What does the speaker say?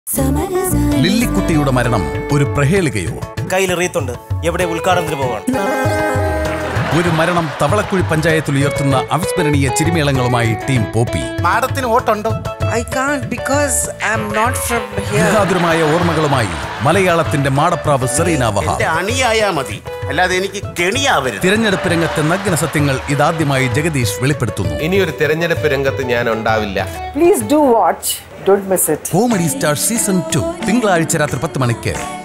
ലില്ലിക്കുട്ടിയുടെ മരണം ഒരു പ്രഹേളികയോ? കയ്യിൽ റീത്തുണ്ട്, എവിടെ ഉദ്ഘാടനത്തിന് പോവാണ്. ഒരു മരണം തവളക്കുഴി പഞ്ചായത്തിൽ ഉയർത്തുന്ന അവിസ്മരണീയ ചിരിമേളങ്ങളുമായി ടീം പോപ്പി. മാഡത്തിന് വോട്ടുണ്ടോ? I can't because I'm not from here. ഗൃഹാതുരമായ ഓർമ്മകളുമായി മലയാളത്തിന്റെ മാടപ്രാവ് സെറീന വഹാബ്. അണിയായാ മതി, അല്ലാതെ എനിക്ക് കെണിയാവരുത്. തിരഞ്ഞെടുപ്പ് രംഗത്തെ നഗ്ന സത്യങ്ങൾ ഇതാദ്യമായി ജഗദീഷ് വെളിപ്പെടുത്തുന്നു. ഇനിയൊരു തിരഞ്ഞെടുപ്പ് രംഗത്ത് ഞാൻ ഉണ്ടാവില്ല. Please do watch. Don't miss it. Comedy star season 2 തിങ്കളാഴ്ച രാത്രി 10 മണിക്ക്.